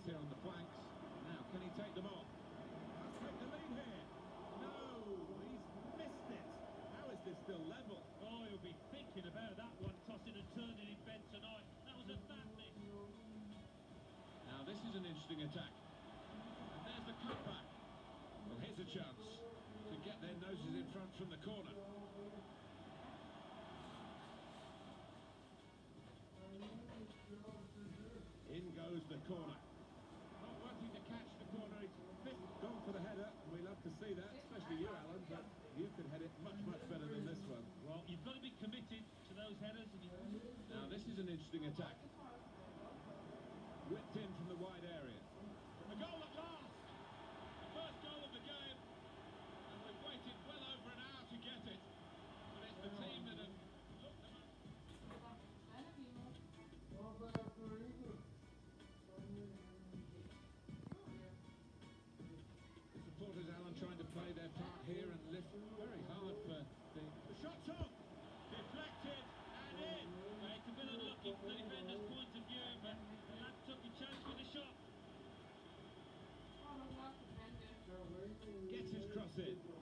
here on the flanks. Now, can he take them on? Let's take the lead here. No, he's missed it. How is this still level? Oh, he'll be thinking about that one, tossing and turning in bed tonight. That was a bad miss. Now, this is an interesting attack. And there's the cutback. Well, here's a chance to get their noses in front from the corner. In goes the corner. Not wanting to catch the corner, he's gone for the header. We love to see that, especially you, Alan, but you could head it much, much better than this one. Well, you've got to be committed to those headers. Now, this is an interesting attack. Whipped in from the wide area. A goal at last! The first goal of the game. And we've waited well over an hour to get it. But it's the team that have looked them up. The supporters, Alan, trying to play their part here and lift very hard for the shot's on! Deflected and in. It's a bit unlucky from the defender's point of view, but the lad took a chance with the shot. Gets his cross in.